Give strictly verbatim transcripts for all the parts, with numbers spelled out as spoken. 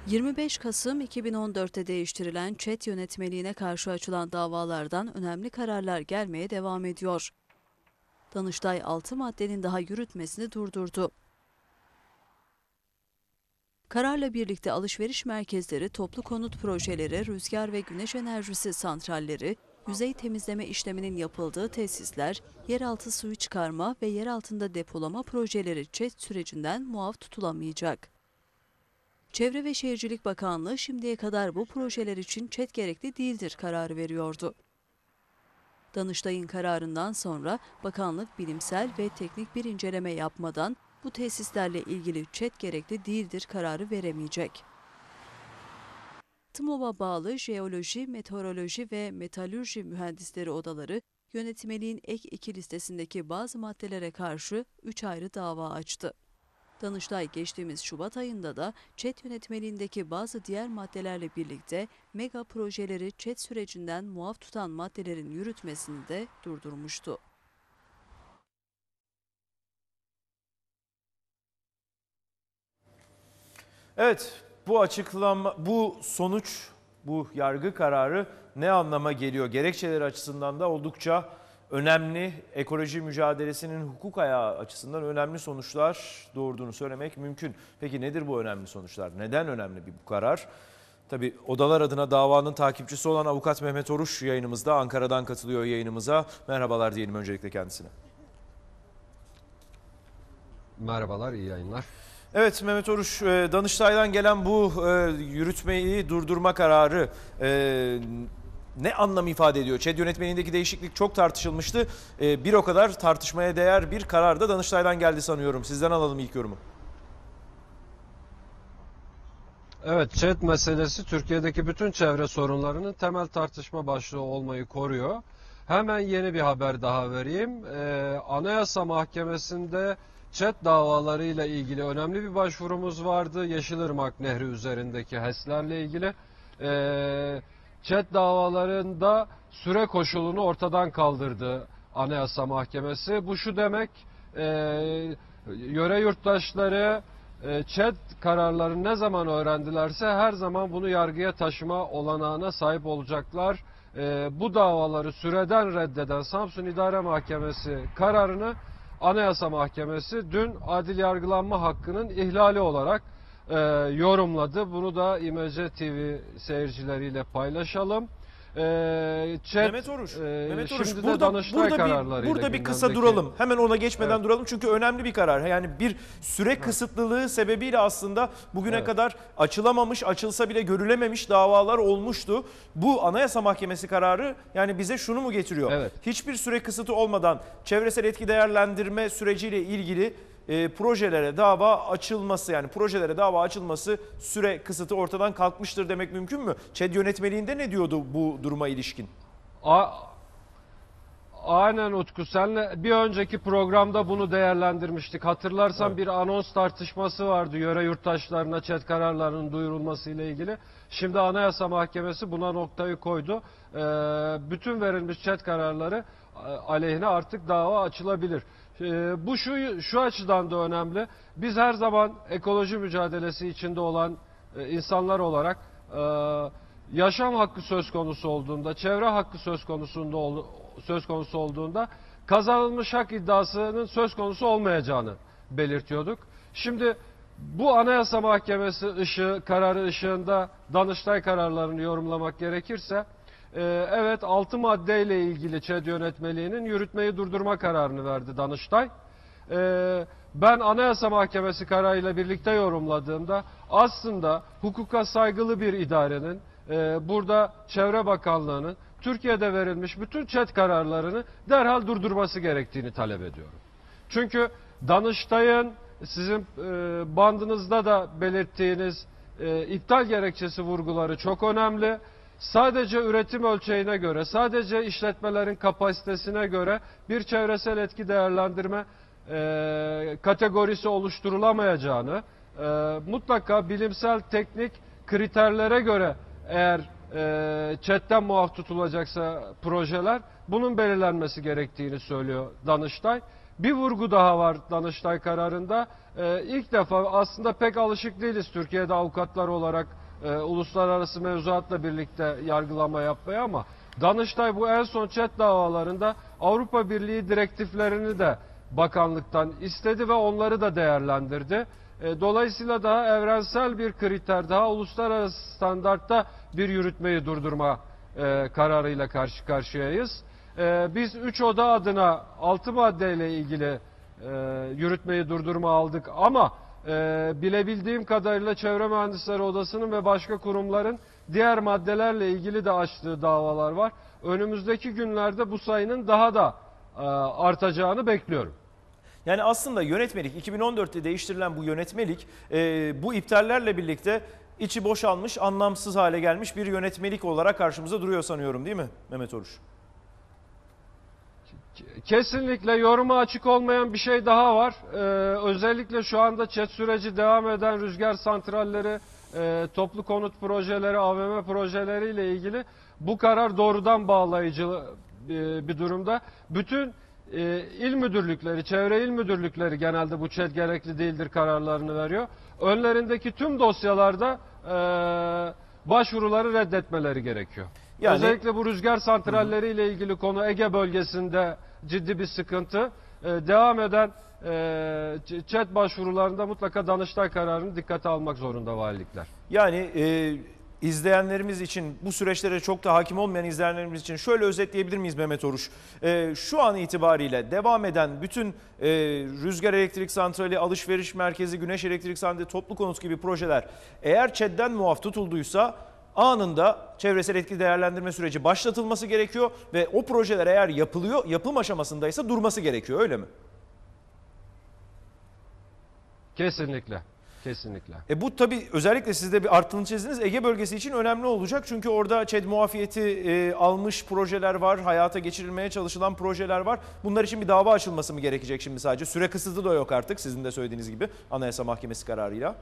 yirmi beş Kasım iki bin on dört'te değiştirilen ÇED yönetmeliğine karşı açılan davalardan önemli kararlar gelmeye devam ediyor. Danıştay altı maddenin daha yürütmesini durdurdu. Kararla birlikte alışveriş merkezleri, toplu konut projeleri, rüzgar ve güneş enerjisi santralleri, yüzey temizleme işleminin yapıldığı tesisler, yeraltı suyu çıkarma ve yer altında depolama projeleri ÇED sürecinden muaf tutulamayacak. Çevre ve Şehircilik Bakanlığı şimdiye kadar bu projeler için ÇED gerekli değildir kararı veriyordu. Danıştay'ın kararından sonra bakanlık bilimsel ve teknik bir inceleme yapmadan bu tesislerle ilgili ÇED gerekli değildir kararı veremeyecek. TMOB'a bağlı Jeoloji, Meteoroloji ve Metalürji Mühendisleri Odaları yönetmeliğin ek iki listesindeki bazı maddelere karşı üç ayrı dava açtı. Danıştay geçtiğimiz Şubat ayında da ÇED yönetmeliğindeki bazı diğer maddelerle birlikte mega projeleri ÇED sürecinden muaf tutan maddelerin yürütmesini de durdurmuştu. Evet, bu açıklama, bu sonuç, bu yargı kararı ne anlama geliyor? Gerekçeleri açısından da oldukça önemli, ekoloji mücadelesinin hukuk ayağı açısından önemli sonuçlar doğurduğunu söylemek mümkün. Peki nedir bu önemli sonuçlar? Neden önemli bir bu karar? Tabii odalar adına davanın takipçisi olan avukat Mehmet Oruç yayınımızda, Ankara'dan katılıyor yayınımıza. Merhabalar diyelim öncelikle kendisine. Merhabalar, iyi yayınlar. Evet Mehmet Oruç, Danıştay'dan gelen bu yürütmeyi durdurma kararı ne anlam ifade ediyor? ÇED yönetmeliğindeki değişiklik çok tartışılmıştı. Bir o kadar tartışmaya değer bir karar da Danıştay'dan geldi sanıyorum. Sizden alalım ilk yorumu. Evet, ÇED meselesi Türkiye'deki bütün çevre sorunlarının temel tartışma başlığı olmayı koruyor. Hemen yeni bir haber daha vereyim. Ee, Anayasa Mahkemesi'nde ÇED davalarıyla ilgili önemli bir başvurumuz vardı. Yeşilırmak Nehri üzerindeki HES'lerle ilgili. Ee, ÇED davalarında süre koşulunu ortadan kaldırdı Anayasa Mahkemesi. Bu şu demek, e, yöre yurttaşları e, ÇED kararlarını ne zaman öğrendilerse her zaman bunu yargıya taşıma olanağına sahip olacaklar. E, bu davaları süreden reddeden Samsun İdare Mahkemesi kararını Anayasa Mahkemesi dün adil yargılanma hakkının ihlali olarak e, yorumladı. Bunu da İmece T V seyircileriyle paylaşalım. Ee, Chat, Mehmet Oruç, e, Mehmet Oruç şimdi burada, burada, bir, burada bir kısa duralım. Hemen ona geçmeden evet. duralım çünkü önemli bir karar. Yani bir süre evet. kısıtlılığı sebebiyle aslında bugüne evet. kadar açılamamış, açılsa bile görülememiş davalar olmuştu. Bu Anayasa Mahkemesi kararı yani bize şunu mu getiriyor? Evet. Hiçbir süre kısıtı olmadan çevresel etki değerlendirme süreciyle ilgili E, projelere dava açılması yani projelere dava açılması süre kısıtı ortadan kalkmıştır demek mümkün mü? ÇED yönetmeliğinde ne diyordu bu duruma ilişkin? A Aynen Utku, senle bir önceki programda bunu değerlendirmiştik. Hatırlarsan evet. bir anons tartışması vardı yöre yurttaşlarına ÇED kararlarının duyurulması ile ilgili. Şimdi Anayasa Mahkemesi buna noktayı koydu. Ee, bütün verilmiş ÇED kararları aleyhine artık dava açılabilir. Ee, bu şu, şu açıdan da önemli. Biz her zaman ekoloji mücadelesi içinde olan e, insanlar olarak e, yaşam hakkı söz konusu olduğunda, çevre hakkı söz konusunda söz konusu olduğunda kazanılmış hak iddiasının söz konusu olmayacağını belirtiyorduk. Şimdi bu Anayasa Mahkemesi ışığı, kararı ışığında Danıştay kararlarını yorumlamak gerekirse, e, evet altı maddeyle ilgili ÇED yönetmeliğinin yürütmeyi durdurma kararını verdi Danıştay. E, ben Anayasa Mahkemesi kararıyla birlikte yorumladığımda aslında hukuka saygılı bir idarenin, e, burada Çevre Bakanlığı'nın Türkiye'de verilmiş bütün ÇED kararlarını derhal durdurması gerektiğini talep ediyorum. Çünkü Danıştay'ın sizin e, bandınızda da belirttiğiniz e, iptal gerekçesi vurguları çok önemli. Sadece üretim ölçeğine göre, sadece işletmelerin kapasitesine göre bir çevresel etki değerlendirme e, kategorisi oluşturulamayacağını, e, mutlaka bilimsel teknik kriterlere göre eğer e, ÇED'den muaf tutulacaksa projeler, bunun belirlenmesi gerektiğini söylüyor Danıştay. Bir vurgu daha var Danıştay kararında. Ee, ilk defa aslında pek alışık değiliz Türkiye'de avukatlar olarak e, uluslararası mevzuatla birlikte yargılama yapmaya ama Danıştay bu en son ÇED davalarında Avrupa Birliği direktiflerini de bakanlıktan istedi ve onları da değerlendirdi. E, dolayısıyla daha evrensel bir kriter, daha uluslararası standartta bir yürütmeyi durdurma e, kararıyla karşı karşıyayız. E, biz üç oda adına altı maddeyle ilgili e, yürütmeyi durdurma aldık ama e, bilebildiğim kadarıyla Çevre Mühendisleri Odası'nın ve başka kurumların diğer maddelerle ilgili de açtığı davalar var. Önümüzdeki günlerde bu sayının daha da e, artacağını bekliyorum. Yani aslında yönetmelik iki bin on dörtte değiştirilen bu yönetmelik e, bu iptallerle birlikte içi boşalmış, anlamsız hale gelmiş bir yönetmelik olarak karşımıza duruyor sanıyorum, değil mi Mehmet Oruç? Kesinlikle yoruma açık olmayan bir şey daha var. Ee, özellikle şu anda ÇED süreci devam eden rüzgar santralleri, e, toplu konut projeleri, A V M projeleriyle ilgili bu karar doğrudan bağlayıcı e, bir durumda. Bütün e, il müdürlükleri, çevre il müdürlükleri genelde bu ÇED gerekli değildir kararlarını veriyor. Önlerindeki tüm dosyalarda e, başvuruları reddetmeleri gerekiyor. Yani, özellikle bu rüzgar santralleri ile ilgili konu Ege bölgesinde ciddi bir sıkıntı. Ee, devam eden e, ÇED başvurularında mutlaka Danıştay kararını dikkate almak zorunda valilikler. Yani e, izleyenlerimiz için, bu süreçlere çok da hakim olmayan izleyenlerimiz için şöyle özetleyebilir miyiz Mehmet Oruç? E, şu an itibariyle devam eden bütün e, rüzgar elektrik santrali, alışveriş merkezi, güneş elektrik santrali, toplu konut gibi projeler eğer ÇED'den muaf tutulduysa anında çevresel etki değerlendirme süreci başlatılması gerekiyor ve o projeler eğer yapılıyor, yapım aşamasındaysa durması gerekiyor, öyle mi? Kesinlikle, kesinlikle. E bu tabii özellikle siz de bir arttığını çizdiniz. Ege bölgesi için önemli olacak çünkü orada ÇED muafiyeti e, almış projeler var, hayata geçirilmeye çalışılan projeler var. Bunlar için bir dava açılması mı gerekecek şimdi sadece? Süre kısıtı da yok artık sizin de söylediğiniz gibi Anayasa Mahkemesi kararıyla.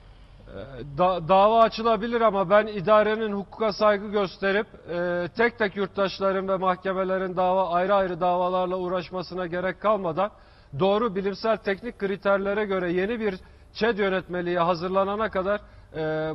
Da, dava açılabilir ama ben idarenin hukuka saygı gösterip e, tek tek yurttaşların ve mahkemelerin dava ayrı ayrı davalarla uğraşmasına gerek kalmadan doğru bilimsel teknik kriterlere göre yeni bir ÇED yönetmeliği hazırlanana kadar e,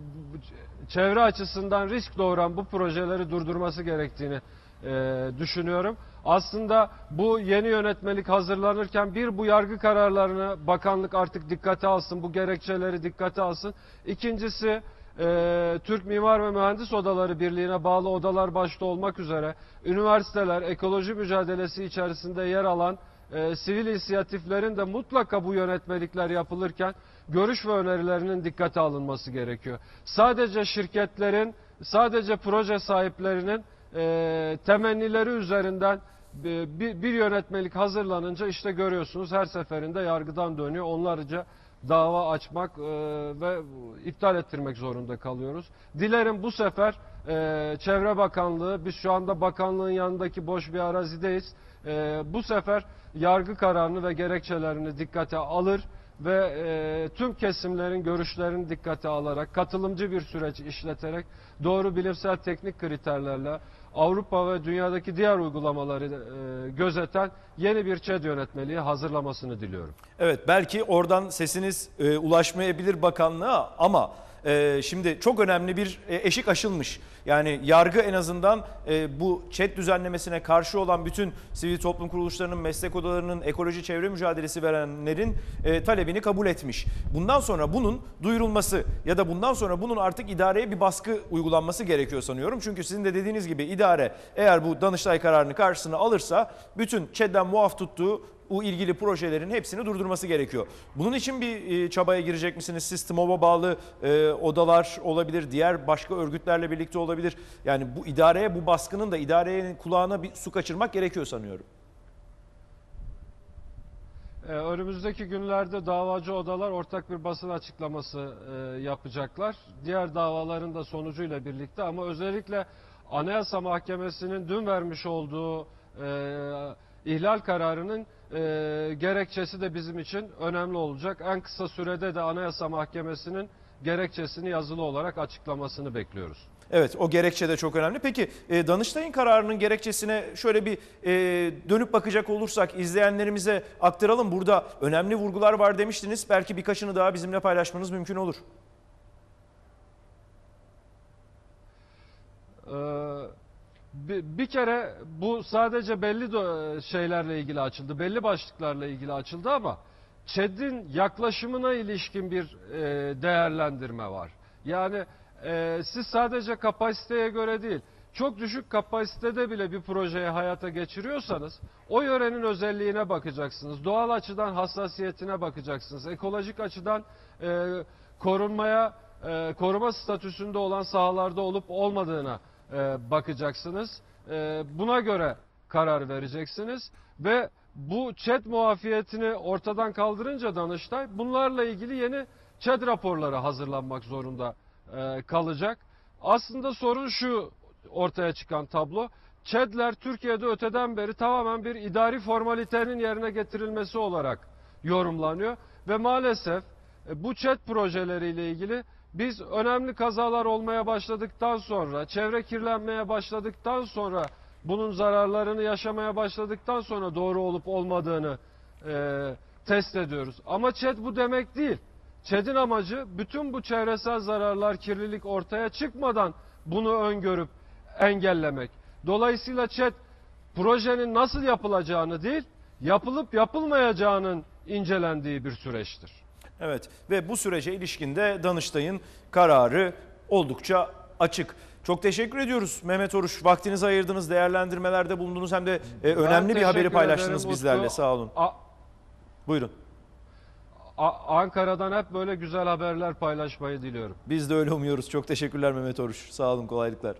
çevre açısından risk doğuran bu projeleri durdurması gerektiğini e, düşünüyorum. Aslında bu yeni yönetmelik hazırlanırken bir bu yargı kararlarını bakanlık artık dikkate alsın, bu gerekçeleri dikkate alsın. İkincisi e, Türk Mimar ve Mühendis Odaları Birliği'ne bağlı odalar başta olmak üzere üniversiteler, ekoloji mücadelesi içerisinde yer alan e, sivil inisiyatiflerin de mutlaka bu yönetmelikler yapılırken görüş ve önerilerinin dikkate alınması gerekiyor. Sadece şirketlerin, sadece proje sahiplerinin e, temennileri üzerinden bir, bir yönetmelik hazırlanınca işte görüyorsunuz her seferinde yargıdan dönüyor. Onlarca dava açmak e, ve iptal ettirmek zorunda kalıyoruz. Dilerim bu sefer e, Çevre Bakanlığı, biz şu anda bakanlığın yanındaki boş bir arazideyiz. E, bu sefer yargı kararını ve gerekçelerini dikkate alır ve e, tüm kesimlerin görüşlerini dikkate alarak, katılımcı bir süreç işleterek, doğru bilimsel teknik kriterlerle Avrupa ve dünyadaki diğer uygulamaları e, gözeten yeni bir ÇED yönetmeliği hazırlamasını diliyorum. Evet, belki oradan sesiniz e, ulaşmayabilir bakanlığa ama e, şimdi çok önemli bir e, eşik aşılmış. Yani yargı en azından e, bu ÇED düzenlemesine karşı olan bütün sivil toplum kuruluşlarının, meslek odalarının, ekoloji çevre mücadelesi verenlerin e, talebini kabul etmiş. Bundan sonra bunun duyurulması ya da bundan sonra bunun artık idareye bir baskı uygulanması gerekiyor sanıyorum. Çünkü sizin de dediğiniz gibi idare eğer bu Danıştay kararını karşısına alırsa bütün ÇED'den muaf tuttuğu bu ilgili projelerin hepsini durdurması gerekiyor. Bunun için bir çabaya girecek misiniz? Siz TMOB'a bağlı e, odalar olabilir, diğer başka örgütlerle birlikte olabilir. Yani bu idareye, bu baskının da idarenin kulağına bir su kaçırmak gerekiyor sanıyorum. Ee, önümüzdeki günlerde davacı odalar ortak bir basın açıklaması e, yapacaklar. Diğer davaların da sonucuyla birlikte ama özellikle Anayasa Mahkemesi'nin dün vermiş olduğu e, ihlal kararının e, gerekçesi de bizim için önemli olacak. En kısa sürede de Anayasa Mahkemesi'nin gerekçesini yazılı olarak açıklamasını bekliyoruz. Evet, o gerekçe de çok önemli. Peki e, Danıştay'ın kararının gerekçesine şöyle bir e, dönüp bakacak olursak izleyenlerimize aktaralım. Burada önemli vurgular var demiştiniz. Belki birkaçını daha bizimle paylaşmanız mümkün olur. Ee, bir kere bu sadece belli şeylerle ilgili açıldı, belli başlıklarla ilgili açıldı ama ÇED'in yaklaşımına ilişkin bir e, değerlendirme var. Yani e, siz sadece kapasiteye göre değil, çok düşük kapasitede bile bir projeyi hayata geçiriyorsanız o yörenin özelliğine bakacaksınız. Doğal açıdan hassasiyetine bakacaksınız. Ekolojik açıdan e, korunmaya, e, koruma statüsünde olan sahalarda olup olmadığına e, bakacaksınız. E, buna göre karar vereceksiniz ve bu ÇED muafiyetini ortadan kaldırınca Danıştay bunlarla ilgili yeni ÇED raporları hazırlanmak zorunda e, kalacak. Aslında sorun şu ortaya çıkan tablo. ÇED'ler Türkiye'de öteden beri tamamen bir idari formalitenin yerine getirilmesi olarak yorumlanıyor ve maalesef e, bu ÇED projeleriyle ilgili biz önemli kazalar olmaya başladıktan sonra, çevre kirlenmeye başladıktan sonra, bunun zararlarını yaşamaya başladıktan sonra doğru olup olmadığını e, test ediyoruz. Ama ÇED bu demek değil. ÇED'in amacı bütün bu çevresel zararlar, kirlilik ortaya çıkmadan bunu öngörüp engellemek. Dolayısıyla ÇED projenin nasıl yapılacağını değil, yapılıp yapılmayacağının incelendiği bir süreçtir. Evet ve bu sürece ilişkin de Danıştay'ın kararı oldukça açık. Çok teşekkür ediyoruz Mehmet Oruç. Vaktinizi ayırdınız, değerlendirmelerde bulundunuz hem de e, önemli bir haberi paylaştınız ederim, bizlerle. Utku. Sağ olun. A Buyurun. A Ankara'dan hep böyle güzel haberler paylaşmayı diliyorum. Biz de öyle umuyoruz. Çok teşekkürler Mehmet Oruç. Sağ olun, kolaylıklar.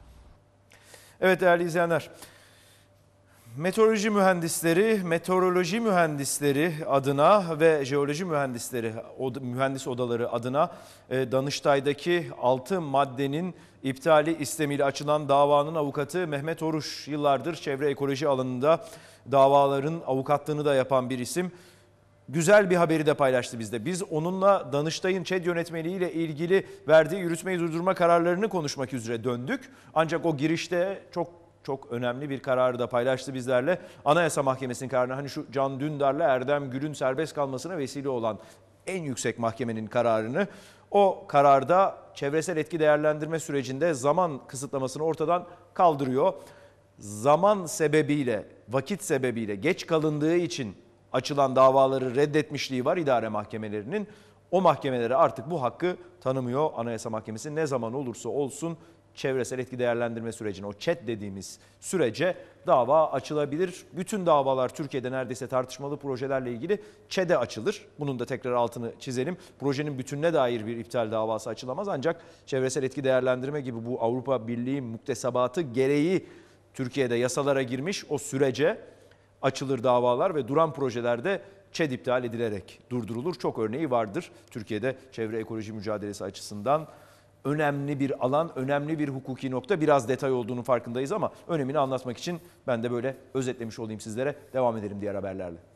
Evet değerli izleyenler. Meteoroloji mühendisleri, meteoroloji mühendisleri adına ve jeoloji mühendisleri, mühendis odaları adına Danıştay'daki altı maddenin iptali istemiyle açılan davanın avukatı Mehmet Oruç, yıllardır çevre ekoloji alanında davaların avukatlığını da yapan bir isim. Güzel bir haberi de paylaştı bizde. Biz onunla Danıştay'ın ÇED yönetmeliğiyle ilgili verdiği yürütmeyi durdurma kararlarını konuşmak üzere döndük. Ancak o girişte çok çok önemli bir kararı da paylaştı bizlerle. Anayasa Mahkemesi'nin kararını, hani şu Can Dündar'la Erdem Gül'ün serbest kalmasına vesile olan en yüksek mahkemenin kararını, o kararda çevresel etki değerlendirme sürecinde zaman kısıtlamasını ortadan kaldırıyor. Zaman sebebiyle, vakit sebebiyle geç kalındığı için açılan davaları reddetmişliği var idare mahkemelerinin. O mahkemelere artık bu hakkı tanımıyor Anayasa Mahkemesi. Ne zaman olursa olsun çevresel etki değerlendirme sürecine, o ÇED dediğimiz sürece dava açılabilir. Bütün davalar Türkiye'de neredeyse tartışmalı projelerle ilgili ÇED'e açılır. Bunun da tekrar altını çizelim. Projenin bütününe dair bir iptal davası açılamaz. Ancak çevresel etki değerlendirme gibi bu Avrupa Birliği muktesebatı gereği Türkiye'de yasalara girmiş o sürece açılır davalar ve duran projelerde ÇED iptal edilerek durdurulur. Çok örneği vardır. Türkiye'de çevre ekoloji mücadelesi açısından önemli bir alan, önemli bir hukuki nokta. Biraz detay olduğunu farkındayız ama önemini anlatmak için ben de böyle özetlemiş olayım sizlere. Devam edelim diğer haberlerle.